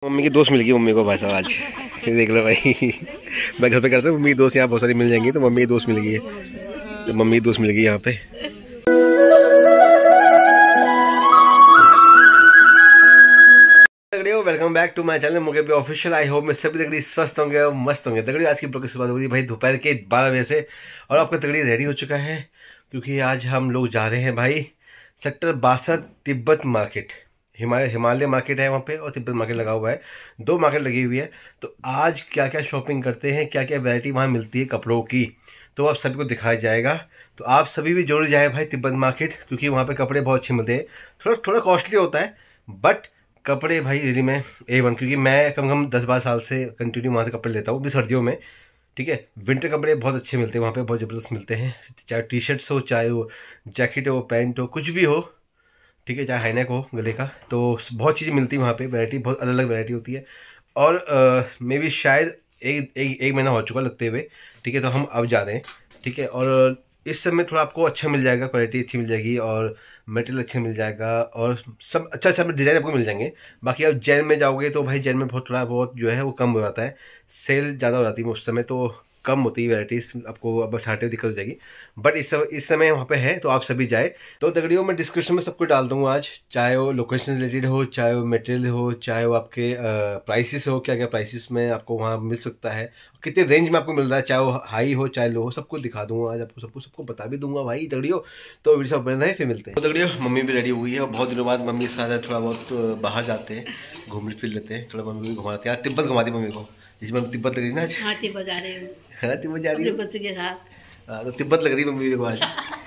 Mummy की दोस्त मिल गई मम्मी को भाई साहब आज। ये देख लो भाई, मैं घर पे करता हूँ मम्मी की दोस्त यहाँ बहुत सारी मिल जाएंगी, तो मम्मी की दोस्त मिल गई है, तो मम्मी की दोस्त मिल गई यहाँ पे। Welcome back to my channel मोगे पे ऑफिशियल। आई होप मैं सभी तगड़ी स्वस्थ होंगे और मस्त होंगे। तगड़ी आज की ब्लॉग की शुरुआत हो रही है भाई दोपहर के 12 बजे से, और आपका तगड़ी रेडी हो चुका है क्योंकि आज हम लोग जा रहे हैं भाई sector 62 Tibet market. Himalaya market है वहाँ पे और तिब्बत मार्केट लगा हुआ है, दो मार्केट लगी हुई है। तो आज क्या क्या शॉपिंग करते हैं, क्या क्या वैरायटी वहाँ मिलती है कपड़ों की, तो आप सभी को दिखाया जाएगा। तो आप सभी भी जरूर जाएँ भाई तिब्बत मार्केट, क्योंकि वहाँ पे कपड़े बहुत अच्छे मिलते हैं। थोड़ा कॉस्टली होता है बट कपड़े भाई रियली में A1, क्योंकि मैं कम से कम 10-12 साल से कंटिन्यू वहाँ से कपड़े लेता हूँ भी सर्दियों में। ठीक है, विंटर कपड़े बहुत अच्छे मिलते हैं वहाँ पे, बहुत ज़बरदस्त मिलते हैं, चाहे टी शर्ट्स हो, चाहे वो जैकेट हो, पैंट हो, कुछ भी हो। ठीक है, चाहे हाईनेक हो गले का, तो बहुत चीज़ें मिलती है वहाँ पे। वैरायटी बहुत अलग अलग वैरायटी होती है। और मे भी शायद एक महीना हो चुका लगते हुए। ठीक है, तो हम अब जा रहे हैं। ठीक है, और इस समय थोड़ा आपको अच्छा मिल जाएगा, क्वालिटी अच्छी मिल जाएगी और मटेरियल अच्छा मिल जाएगा और सब अच्छा डिज़ाइन आपको मिल जाएंगे। बाकी आप जैन में जाओगे तो भाई जैन में थोड़ा बहुत जो है वो कम हो जाता है, सेल ज़्यादा हो जाती है उस समय, तो कम होती है वैराइटीज़, आपको अब छाटे में दिक्कत हो जाएगी। बट इस समय वहाँ पे है, तो आप सभी जाए। तो तगड़ियों मैं डिस्क्रिप्शन में सब कुछ डाल दूँगा आज, चाहे वो लोकेशन रिलेटेड हो, चाहे वो मटेरियल हो, चाहे वो आपके प्राइसेस हो, क्या क्या प्राइसेस में आपको वहाँ मिल सकता है, कितने रेंज में आपको मिल रहा है, चाहे वो हाई हो चाहे लो हो, सब कुछ दिखा दूंगा आज आपको, सबको बता भी दूंगा भाई तगड़ियों। तो वीडियो सब बन रहे, फिर मिलते हैं। तो तगड़ियों मम्मी भी रेडी हुई है और बहुत दिनों बाद मम्मी के साथ थोड़ा बहुत बाहर जाते हैं, घूम फिर लेते हैं, थोड़ा मम्मी को घुमाते हैं। तिब्बत घुमाती मम्मी को, जिसमें मम्मी तिब्बत लग रही है ना आज। हाँ, तिब्बत जा रहे हैं। हाँ, तिब्बत जा रही है बच्चे के साथ। हाँ, तो तिब्बत लग रही है मम्मी को आज।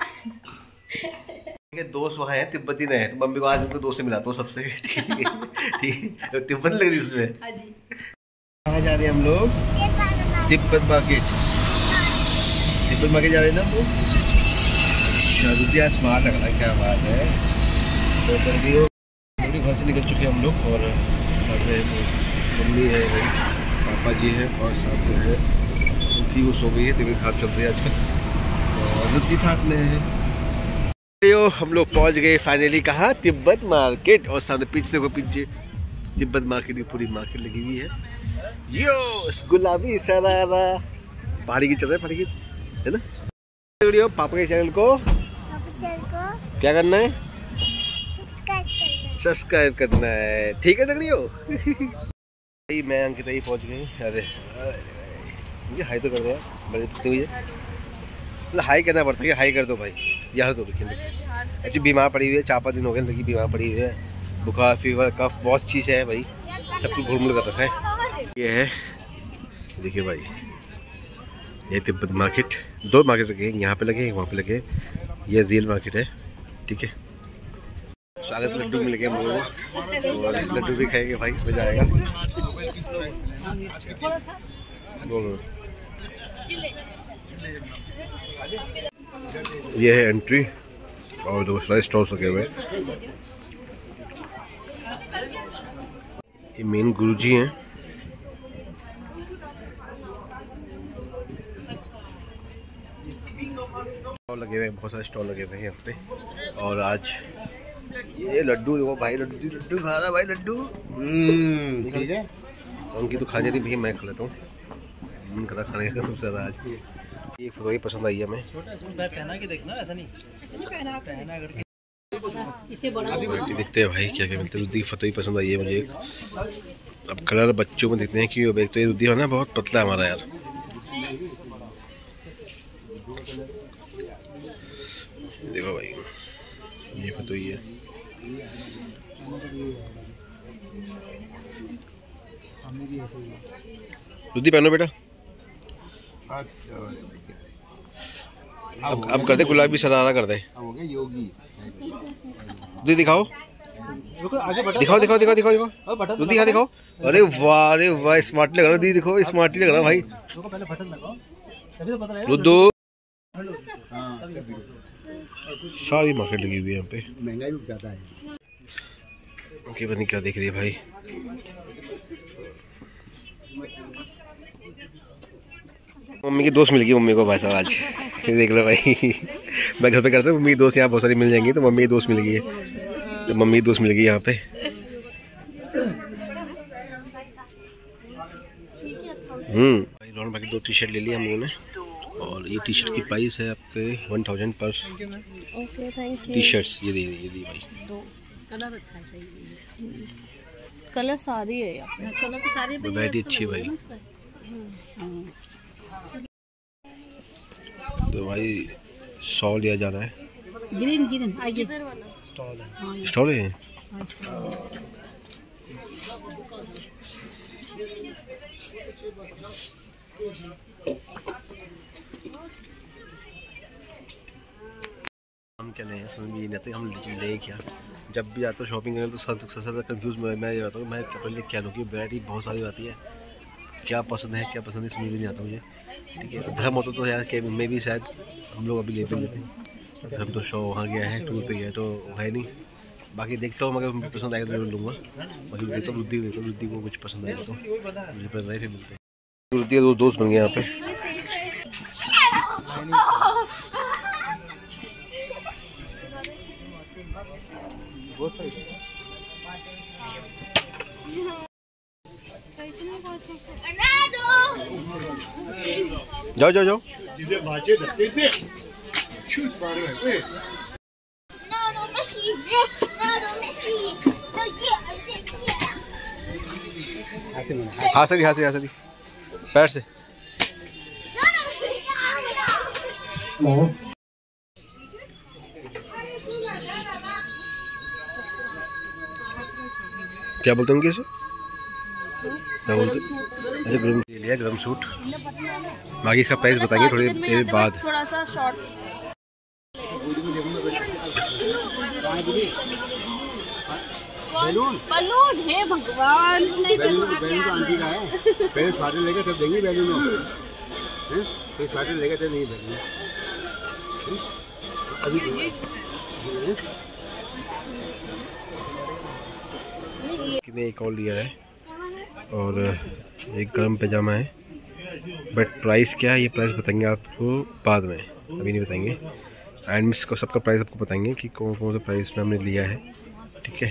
दोस्त वहाँ हैं, तिब्बती नहीं है, तो मम्मी को आज उनको दोस्त से मिलाता हूँ सबसे। ठीक है, तिब्बत लग रही है उसमें। कहाँ जा रहे हैं हम लोग? तिब्बत मार्केट। तिब्बत मार्केट जा रहे हैं ना तो अच्छा, स्मार्ट लग रहा है, क्या बात है। तो जल्दी घर से निकल चुके हैं हम लोग, और साथ में मम्मी है भाई, पापा जी हैं, और साथ में है उनकी वो सो गई है, तबीयत खराब चल रही है आजकल, और रुद्दी साथ में है। हम लोग पहुंच गए फाइनली, कहाँ? Tibet market. और सामने पीछे देखो, पीछे तिब्बत मार्केट की पूरी मार्केट लगी हुई है। यो गुलाबी सरारा पहाड़ी की चल रहा है, पहाड़ी की है ना। पापा के चैनल को क्या करना है? सब्सक्राइब करना है, ठीक है तगड़ियों। मैं अंकिता ही पहुंच गई। अरे ये हाई तो कर दो बड़े मुझे, मतलब हाई करना पड़ता है, हाई कर दो भाई। यहाँ तो देखिए एक्चुअली बीमार पड़ी हुई है, 4-5 दिन हो गए लगी बीमार पड़ी हुई है, बुखार फीवर कफ बहुत चीज़ है भाई, सब कुछ घूम कर रखा है। ये है देखिए भाई, ये तिब्बत मार्केट, दो मार्केट लगे, यहाँ पे लगे वहाँ पे लगे, ये रियल मार्केट है। ठीक है, स्वागत लड्डू मिल गए हम लोगों को, और लड्डू भी खाएंगे भाई, मजा आएगा। ये है एंट्री, और दो सारे स्टॉल्स लगे हुए हैं। ये मेन गुरुजी हैं। स्टॉल लगे हुए हैं, बहुत सारे स्टॉल लगे हुए हैं यहाँ पे। और आज ये लड्डू देखो भाई, लड्डू खा रहा भाई, लड्डू ठीक है। उनकी तो खा जाती भैया, मैं खा लेता हूँ, मन करा खाने का सबसे ज़्यादा आज। ये फोटो ही पसंद आई है हमें, देखते हैं भाई क्या क्या मिलते हैं। रुद्दी की फोटो ही पसंद आई है मुझे एक। अब कलर बच्चों में देखते हैं कि एक तो ये रुद्दी है ना बहुत पतला है हमारा यार। देखो भाई ये फोटो ही है, रुद्दी पहनो बेटा। अब कर दे गुलाबी सरारा कर दे, योगी दिखाओ, दिखाओ दिखाओ दिखाओ दिखाओ दिखाओ रुद्दी, यहाँ दिखाओ। अरे वाह स्मार्ट लग रहा है दीदी, देखो स्मार्ट लग रहा है भाई रुद्दू। सारी मार्केट लगी हुई है यहाँ पे, महंगाई भी ज़्यादा है। ओके बनी क्या देख रही है भाई, मम्मी की दोस्त मिल गई मम्मी को भाई साहब आज। ये देख लो भाई, मैं घर पे करता हूँ, मम्मी की दोस्त यहाँ बहुत सारी मिल जाएंगी, तो मम्मी की दोस्त मिल गई है, तो मम्मी की दोस्त मिल गई यहाँ पे। भाई राउंड बाकी 2 टी शर्ट ले ली हम लोगों ने, और ये टी शर्ट की प्राइस है आपके 1000 पर okay thank you. T shirts ये दी भाई। कलर अच्छा है, सही कलर सारी है यहाँ पे, कलर तो सारी वैरायटी अच्छी है भाई। तो भाई 100 लिया जा रहा है। ग्रीन आगे स्टॉल है। हम क्या लें समझ में नहीं आते, हम ले क्या। जब भी आता हूँ शॉपिंग करने तो सबसे कंफ्यूज मैं जाता हूँ, मैं कपड़े ले क्या लूँ, कि वैरायटी बहुत सारी आती है, क्या पसंद है क्या पसंद नहीं समझ में नहीं आता मुझे। ठीक है, धर्म होता तो यार कि मैं भी शायद हम लोग अभी लेते हैं। धर्म तो शो वहाँ गया है, टूर पे गया तो है नहीं। बाकी देखता हूँ, मगर पसंद आएगा तो जरूर लूँगा। बाकी देखता हूँ रुद्धि को कुछ पसंद आएगा तो मुझे पसंद आए फिर मिलते हैं। रुद्धि का दोस्त बन गया यहाँ पे। जाओ हाँ सरी पैर से। क्या बोलते हैं कैसे, क्या बोलते हैं? अच्छा गरम ले लिया, गरम सूट। बाकी इसका प्राइस बताएंगे थोड़ी देर बाद। थोड़ा सा शॉर्ट बलून है भगवान, पहले स्वाद लेकर तब देंगे बैलून, फिर स्वाद लेकर तब नहीं देंगे अभी। कितने एक और लिया है, और एक गर्म पैजामा है, बट प्राइस क्या है ये प्राइस बताएंगे आपको बाद में, अभी नहीं बताएंगे। एंड मिस को सबका प्राइस आपको बताएंगे कि कौन कौन सा प्राइस में हमने लिया है। ठीक है,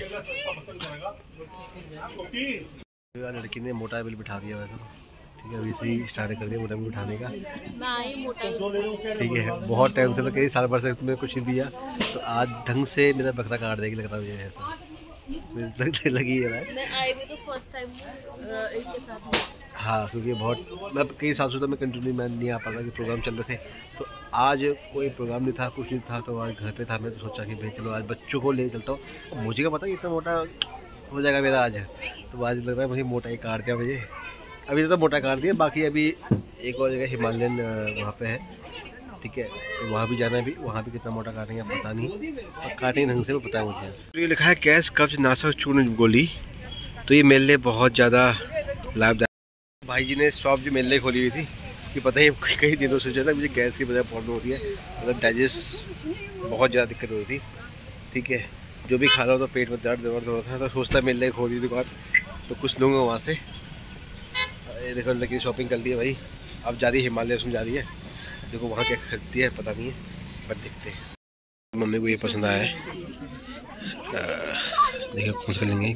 लड़की ने मोटा बिल बिठा दिया वैसे। ठीक है, अभी से ही स्टार्ट कर दिया मोटा बिल बिठाने का। ठीक है, बहुत टाइम से, कई साल भर से तुम्हें कुछ नहीं दिया, तो आज ढंग से मेरा बकरा काट देगी लग रहा है मुझे ऐसा लगी है भाई। मैं आई भी तो फर्स्ट टाइम इनके साथ। हाँ, क्योंकि बहुत मैं कई साल से तो मैं कंटिन्यू मैं नहीं आ पाता कि प्रोग्राम चल रहे थे, तो आज कोई प्रोग्राम नहीं था, कुछ नहीं था, तो आज घर पे था। मैं तो सोचा कि भाई चलो आज बच्चों को ले चलता हूँ। मुझे क्या पता इतना मोटा हो जाएगा मेरा आज, तो आज लग रहा है मुझे मोटा ही काट दिया मुझे। अभी तो मोटा काट दिया, बाकी अभी एक और जगह हिमालयन वहाँ पे है। ठीक है, तो वहाँ भी जाना है। भी वहाँ भी कितना मोटा काटेंगे पता नहीं, और काटेंगे ढंग से पता है मुझे। तो ये लिखा है गैस कब्ज नाशक चूर्ण गोली, तो ये मेरे लिए बहुत ज़्यादा लाभदायक। भाई जी ने शॉप जो मेरे लिए खोली हुई थी, कि पता ही कई दिनों से जो है मुझे गैस की वजह प्रॉब्लम होती है, मतलब डाइजेस्ट बहुत ज़्यादा दिक्कत होती थी। ठीक है, जो भी खा रहा हो तो पेट में दर्द होता था, तो सोचता मेरे लिए खोली दुकान तो कुछ लूँगा वहाँ से। ये देखो लड़की शॉपिंग कर ली है भाई, अब जा रही है हिमालय उसमें जा रही है। देखो वहाँ क्या खरीदती है पता नहीं है, पर देखते हैं। मम्मी को ये पसंद आया है, देखिए खुश कर लेंगे।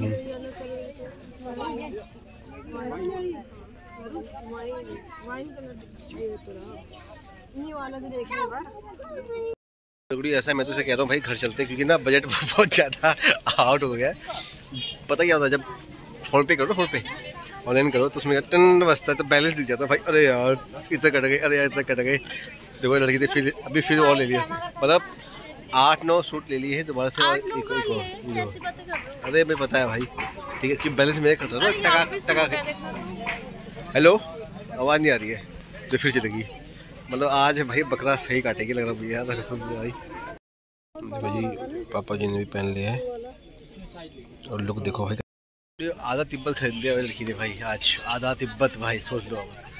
ऐसा मैं तो कह रहा हूँ भाई घर चलते, क्योंकि ना बजट बहुत ज़्यादा आउट हो गया है। पता क्या होता है, जब फ़ोन पे करो, फ़ोन पे ऑनलाइन करो तो उसमें टन बसता है, तो बैलेंस दिख जाता है भाई। अरे यार इतना कट गए, अरे यार इतना कट गए। देखो लड़की ने फिर अभी फिर और ले लिया, मतलब 8-9 सूट ले लिए हैं दोबारा से, और एक अरे मैं पता है भाई। ठीक है, कि बैलेंस मेरे कट रहा है टका के। हेलो, आवाज़ नहीं आ रही है तो फिर चलेगी। मतलब आज भाई बकरा सही काटेगी लग रहा है यार, कसम से भाई। जी पापा जी ने भी पहन लिया है, और लुक देखो भाई। आधा तिब्बत खरीद लिया लड़की ने भाई आज, आधा तिब्बत भाई, सोच लो।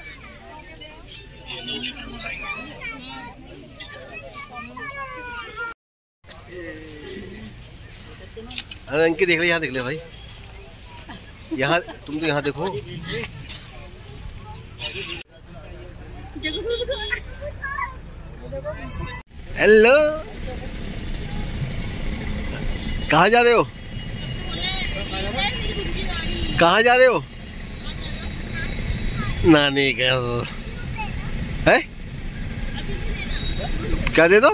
अरे अंकित देख ले, यहाँ देख ले भाई, यहाँ तुम तो यहाँ देखो। हेलो, कहाँ जा रहे हो, कहाँ जा रहे हो? नानी घर है, क्या दे दो?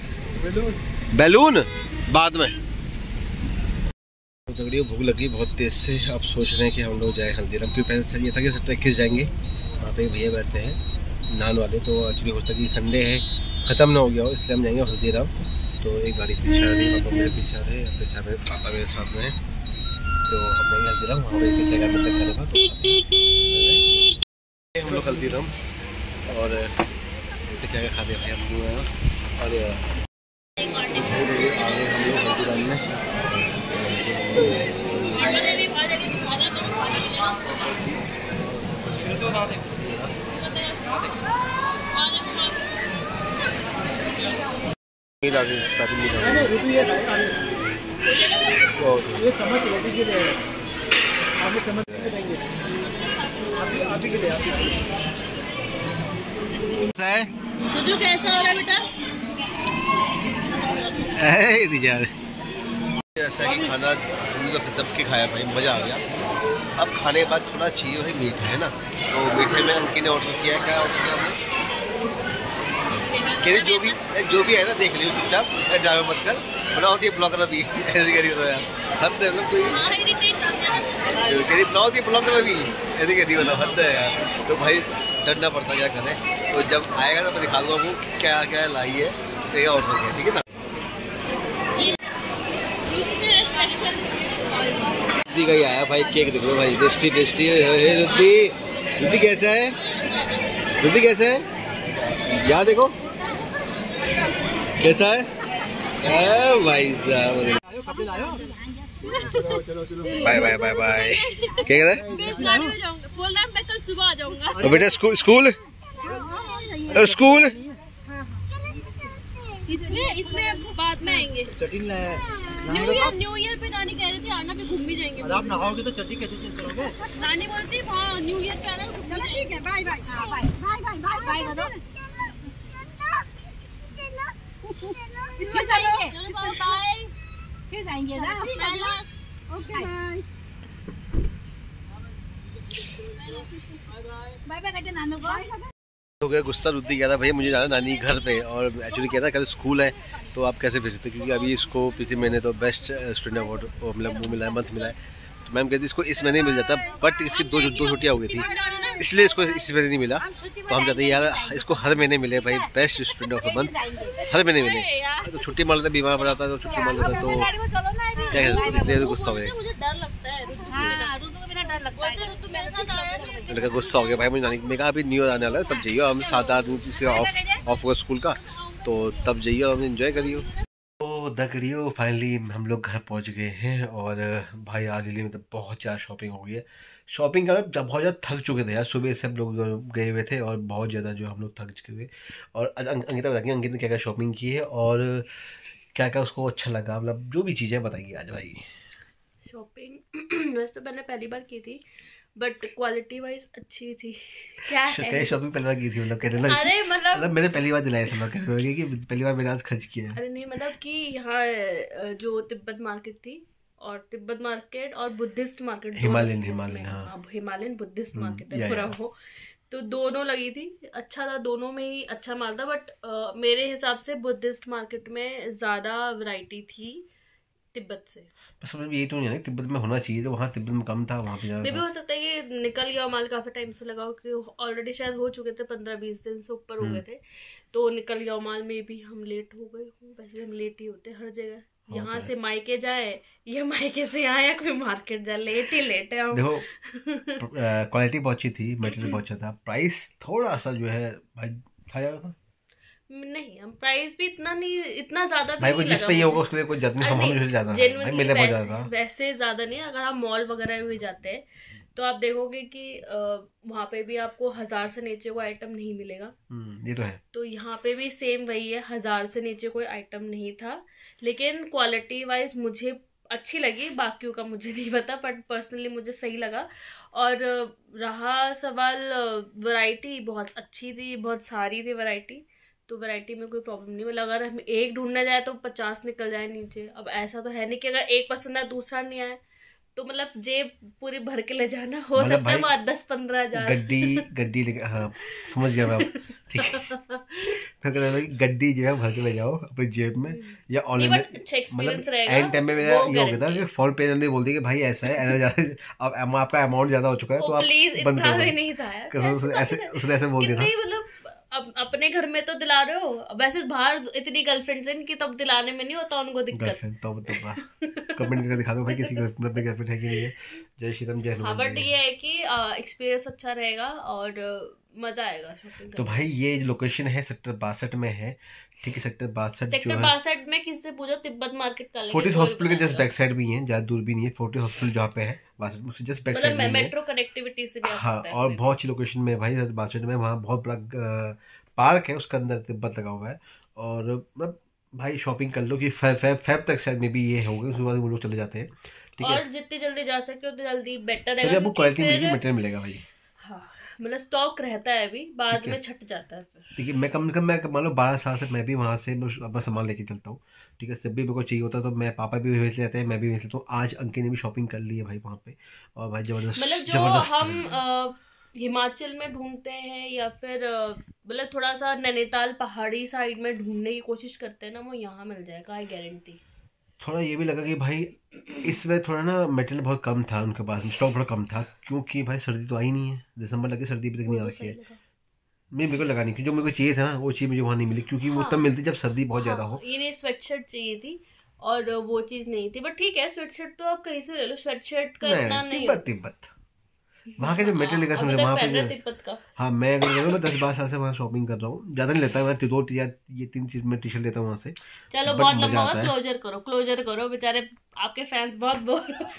बैलून बाद में। झगड़ियों भूख लगी बहुत तेज से। अब सोच रहे हैं कि हम लोग जाए हल्दीराम, क्योंकि पहले चाहिए था कि 21 जाएंगे, वहाँ पे भैया बैठते हैं नान वाले, तो एक्चुअली हो सकता है कि संडे है ख़त्म ना हो गया हो, इसलिए हम जाएंगे हल्दीराम। तो एक गाड़ी पीछे आ रही है, पापा मेरे पीछे आ रहे हैं, अपने साथ पापा मेरे साथ में, तो हम जाएंगे हल्दीराम, वहाँ पर जगह में खाने का। तो हम लोग हल्दीराम और क्या खाते हैं हम लोग, और आगे हम लोग हल्दीराम में रुद्र कैसा हो रहा है बेटा? ऐसा कि खाना हमने तो दब के खाया भाई, मज़ा आ गया। अब खाने के बाद थोड़ा चाहिए भाई मीठा, है ना, तो मीठे में अंकित ने ऑर्डर किया है। क्या ऑर्डर किया हमने? कह जो भी है ना देख लियो चुपचाप, ड्राइवर मत कर, बनाओ दिए ब्लॉगर अभी ऐसे करिए तो यार, हद है ना कोई बनाओ दिए ब्लॉगर अभी ऐसे करिए, मतलब हद है यार। तो भाई डरना पड़ता, क्या करें। तो जब आएगा तो मैं दिखा दूँगा वो क्या क्या लाई है, तो ये ऑर्डर किया, ठीक है ना। रुद्धि का ही आया भाई केक, देखो भाई टेस्टी टेस्टी है। रुद्धि कैसा है? रुद्धि कैसा है? यहाँ देखो कैसा है भाई साहब। Bye bye bye bye. क्या कह रहा है? बोल रहा है मैं कल सुबह आ जाऊंगा। बेटा स्कूल इसमें बाद में आएंगे। न्यू ईयर पे नानी कह रही थी आना, पे घूम भी जाएंगे। आप नहाओगे तो चटनी कैसे चेंज करोगे? नानी बोलती हाँ न्यू ईयर पे आना तो घूम भी जाएंगे। Bye bye bye bye bye bye bye. इसमें जाएंगे, चलो बाय, फिर जाएंगे ना। ओके बाय बाय बाय कहते नानू को। हो गया गुस्सा। रुद्धि गया था भैया मुझे जाना नानी घर पे, और एक्चुअली क्या था कल स्कूल है, तो आप कैसे भेज सकते, क्योंकि अभी इसको पिछले महीने तो बेस्ट स्टूडेंट अवार्ड मतलब वो मिला है, मंथ मिला है। तो मैम कहती इसको इस महीने मिल जाता, बट इसकी दो छुट्टियाँ हो गई थी, इसलिए इसको इस महीने नहीं मिला। तो हम चाहते हैं यार इसको हर महीने मिले भाई, best student of the month हर महीने मिले। तो छुट्टी मार लेता, बीमार पड़ जाता है तो छुट्टी मार लेता, तो क्या कहते गुस्सा हो गया। लड़का गुस्सा हो गया भाई मुझे नानी, मैं कहा अभी न्यू ईयर आने वाला है, तब जाइए, हम 7-8 दिन ऑफ हुआ स्कूल का, तो तब जाइए हम एंजॉय करिए। तो दगड़ियों फाइनली हम लोग घर पहुंच गए हैं, और भाई आज दिल्ली में तो बहुत ज़्यादा शॉपिंग हो गई है। शॉपिंग का जब बहुत ज़्यादा थक चुके थे यार, सुबह से हम लोग गए हुए थे और बहुत ज़्यादा जो हम लोग थक चुके हुए। और अंकिता बताइए अंकित ने क्या क्या शॉपिंग की है और क्या क्या उसको अच्छा लगा, मतलब जो भी चीज़ें बताइए आज भाई। शॉपिंग वैसे तो मैंने पहली बार की थी, बट क्वालिटी वाइज अच्छी थी। क्या है शॉपिंग पहली बार की थी, मतलब कहने लगे अरे मतलब मैंने पहली बार दिलाया था, कहने लगे कि पहली बार मैंने आज खर्च किया है। अरे नहीं मतलब कि यहाँ जो तिब्बत मार्केट थी, और तिब्बत मार्केट और Buddhist market, Himalayan Buddhist market है पूरा वो, तो दोनों लगी थी। अच्छा था, दोनों में ही अच्छा माल था, बट मेरे हिसाब से बुद्धिस्ट मार्केट में ज़्यादा वैरायटी थी तिब्बत से। बस मतलब ये तो नहीं है ना तिब्बत में होना चाहिए, तो वहाँ तिब्बत में कम था, वहाँ पे ज़्यादा मे भी हो सकता है कि निकल गया माल, काफ़ी टाइम से लगा कि ऑलरेडी शायद हो चुके थे, 15-20 दिन से ऊपर हो गए थे, तो निकल गया माल। में भी हम लेट हो गए हूँ, वैसे हम लेट ही होते हर जगह, यहाँ से मायके जाए या मायके से यहाँ या कोई मार्केट जाए, लेट ही लेट है हम। देखो क्वालिटी बहुत अच्छी थी, मटेरियल बहुत अच्छा था, प्राइस थोड़ा सा जो है भाई था नहीं, हम प्राइस भी इतना नहीं, इतना ज्यादा भाई को जिस पे ये होगा उसके लिए कोई ज्यादा नहीं, हम ज्यादा भाई मेरे बहुत ज्यादा वैसे ज्यादा नहीं। अगर हम मॉल वगैरह में भी जाते हैं तो आप देखोगे कि वहाँ पे भी आपको 1000 से नीचे कोई आइटम नहीं मिलेगा। ये तो है। तो यहाँ पे भी सेम वही है, 1000 से नीचे कोई आइटम नहीं था, लेकिन क्वालिटी वाइज मुझे अच्छी लगी, बाकियों का मुझे नहीं पता, बट पर्सनली मुझे सही लगा। और रहा सवाल वैरायटी, बहुत अच्छी थी, बहुत सारी थी वैरायटी, तो वैरायटी में कोई प्रॉब्लम नहीं। मतलब अगर हम एक ढूंढने जाए तो 50 निकल जाए नीचे। अब ऐसा तो है नहीं कि अगर एक पसंद आए दूसरा नहीं आए, तो मतलब जेब पूरी भर के ले जाना, हो मतलब सकता है भाई 10-15 हजार गड्डी लेके, हाँ समझ गया मैं अब, ठीक है। तो कह रहा है कि गड्डी जो है भर के ले जाओ अपनी जेब में, या नहीं ऑनलाइन बट अच्छा एक्सपीरियंस मतलब रहेगा एंड टाइम में मेरा वो ये हो गया था कि फोन पे ने बोल दिया कि भाई ऐसा है ऐसा ज्यादा, अब आपका अमाउंट ज्यादा हो चुका है तो आप प्लीज बंद इतना कर भी दो। नहीं था यार, कसम से उसने ऐसे बोल दिया था। कितनी मतलब अब अपने घर में तो दिला रहे हो, अब वैसे बाहर इतनी गर्लफ्रेंड्स हैं कि तब दिलाने में नहीं होता उनको दिक्कत। गर्लफ्रेंड तो कमेंट करके दिखा दो भाई किसी गर्लफ्रेंड अपनी गर्लफ्रेंड है कि नहीं है। जय श्री राम जय हाँ हनुमान बट जी। ये है कि एक्सपीरियंस अच्छा रहेगा और मजा आएगा शॉपिंग तो भाई ये लोकेशन है सेक्टर 62 में है, ठीक है। सेक्टर 62 जो सेक्टर है 62 में किससे पूछो, तिब्बत मार्केट का फोर्टिस हॉस्पिटल के जस्ट बैक साइड भी है, ज्यादा दूर भी नहीं है। फोर्टिस हॉस्पिटल जहाँ पे है 62 जस्ट बैक साइड में मतलब है। मेट्रो कनेक्टिविटी से भी आ हाँ सकता है और बहुत अच्छी लोकेशन में है भाई 62 में। वहाँ बहुत बड़ा पार्क है, उसके अंदर तिब्बत लगा हुआ है। और मतलब भाई शॉपिंग कर लो कि फेब तक शायद में भी ये होगा, उसके बाद वो लोग चले जाते हैं, ठीक है। और जितनी जल्दी जा सके उतनी जल्दी बेटर तभी रहेगा आपको क्वालिटी मिलेगी, मटेरियल मिलेगा भाई। हाँ मतलब स्टॉक रहता है अभी, बाद में छट जाता है फिर। देखिए मैं कम से कम मैं मान लो 12 साल से मैं भी वहाँ से अपना सामान लेके चलता हूँ, ठीक है। जब भी मेरे को चाहिए होता है तो मैं पापा भी वहीं से लेते हैं, मैं भी वहीं से लेता हूँ। आज अंकित ने भी शॉपिंग कर ली है भाई वहाँ पे, और भाई जबरदस्त मतलब जो जबरदस्त हम हिमाचल में ढूंढते हैं या फिर मतलब थोड़ा सा नैनीताल पहाड़ी साइड में ढूंढने की कोशिश करते हैं ना, वो यहाँ मिल जाएगा, आई गारंटी। थोड़ा ये भी लगा कि भाई इसमें थोड़ा ना मटेरियल बहुत कम था उनके पास, स्टॉक थोड़ा कम था, क्योंकि भाई सर्दी तो आई नहीं है, दिसंबर लगे सर्दी भी तक नहीं आ रखी है। मेरे को लगा नहीं कि जो मेरे को चाहिए था ना वो चीज़ मुझे वहाँ नहीं मिली, क्योंकि वो तब मिलती जब सर्दी बहुत ज़्यादा हो। ये नहीं स्वेटशर्ट चाहिए थी और वो चीज़ नहीं थी, बट ठीक है स्वेटशर्ट तो आप कहीं से ले लो, स्वेटशर्ट का इतना नहीं। तिब्बत वहाँ के जो मटेरियल का समझ वहाँ पे तिब्बत का। हाँ मैं अगर कह रहा हूँ मैं 10-12 साल से वहाँ शॉपिंग कर रहा हूँ, ज़्यादा नहीं लेता मैं, 2 या ये 3 चीज में टी शर्ट लेता हूँ वहाँ से। चलो बहुत लंबा होगा, क्लोजर करो बेचारे आपके फैंस बहुत बोर हो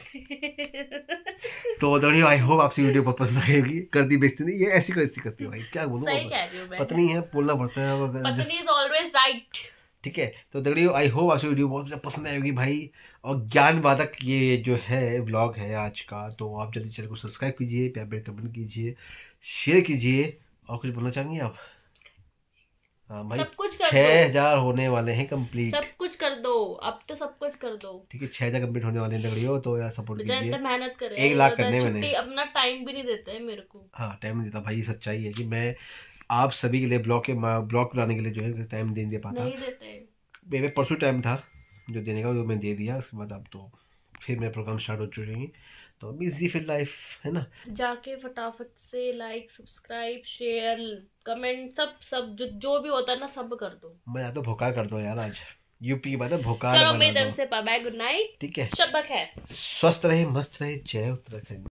तो दौड़ियो आई होप आपसे वीडियो बहुत पसंद आएगी। कर दी बेइज्जती नहीं, ये ऐसी करती भाई, क्या बोलूँ, सही कह रही हूँ, पत्नी है बोलना पड़ता है, पत्नी इज ऑलवेज राइट, ठीक है। तो दगड़ियों आई होप आपसे वीडियो बहुत पसंद आएगी भाई, और ज्ञानवादक ये जो है व्लॉग है आज का। तो आप जल्दी चैनल को सब्सक्राइब कीजिए, प्यार प्यार कमेंट कीजिए, शेयर कीजिए। और कुछ बोलना चाहेंगे आप? हाँ भाई सब कुछ कर 6000 होने वाले हैं कंप्लीट, सब कुछ कर दो, अब तो सब कुछ कर दो, ठीक है। 6000 कंप्लीट होने वाले हैं दगड़ियों, तो यार सपोर्ट कीजिए। मेहनत कर 1 लाख करने मैंने, अपना टाइम भी नहीं देते हैं मेरे को। हाँ टाइम नहीं देता भाई, सच्चाई है कि मैं आप सभी के लिए ब्लॉग बनाने के लिए जो है टाइम नहीं दे पाता। नहीं देते, मेरे परसों टाइम था जो देने का, वो मैं दे दिया। उसके बाद अब तो फिर मेरे प्रोग्राम स्टार्ट हो चुके हैं, तो बिजी फिर लाइफ है ना। जाके फटाफट से लाइक सब्सक्राइब शेयर कमेंट सब जो भी होता है ना सब कर दो। मैं या तो भोकाल कर दो यार, आज यूपी की बात है, भोकाल चलो मेरी तरफ से बाय बाय, गुड नाइट, ठीक है। शब्बा खैर, स्वस्थ रहे मस्त रहे, जय उत्तराखंड।